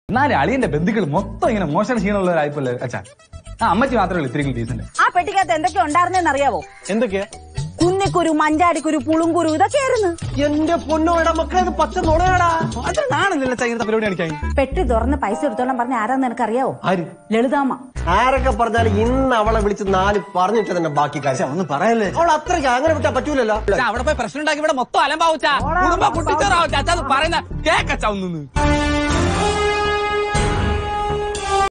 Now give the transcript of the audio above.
എന്നാലും അളിയന്റെ ബന്ധുക്കൾ മൊത്തം ഇങ്ങനെ മോശം ക്ഷീണമുള്ളവരായിപ്പോലെ അച്ഛാ. അമ്മച്ചി മാത്രമേ ഉള്ളൂ ഇത്തിരി ഡീസന്റ്. ആ പെട്ടിക്കകത്ത് എന്തൊക്കെ ഉണ്ടായിരുന്നെന്ന് അറിയാവോ? എന്തൊക്കെയാ? കുന്നിക്കുരു, മഞ്ചാടിക്കുരു, പുളുങ്കുരു, ഇതൊക്കെയായിരുന്നു. എന്റെ പൊന്നോടാ മക്കളെ, പച്ച നുണയാടാ. അതാണെന്നില്ല ഇങ്ങനത്തെ പരിപാടി കാണിക്കാൻ. പെട്ടി തുറന്ന് പൈസ എടുത്തോളം പറഞ്ഞ ആരാന്ന് നിനക്കറിയാവോ? ആര്? ലളിതാമ്മ. ആരൊക്കെ പറഞ്ഞാലും ഇന്ന് അവളെ വിളിച്ച് 4 പറഞ്ഞിട്ട് തന്നെ ബാക്കി കാര്യം ഒന്നും പറയല്ലേ. അവൾ അത്രയ്ക്ക് അങ്ങനെ വിട്ടാ പറ്റൂലല്ലോ. അവിടെ പോയി പ്രശ്നം ഉണ്ടാക്കി ഇവിടെ മൊത്തം അലമ്പാവച്ചാ, കുടുംബ കുട്ടിച്ചോറാവച്ചാ പറയുന്ന കേക്കച്ചാ ഒന്നു.